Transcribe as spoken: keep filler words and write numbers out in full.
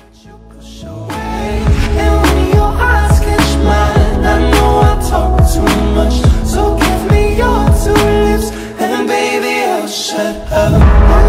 And when your eyes catch mine, I know I talk too much, so give me your two lips, and baby I'll shut up.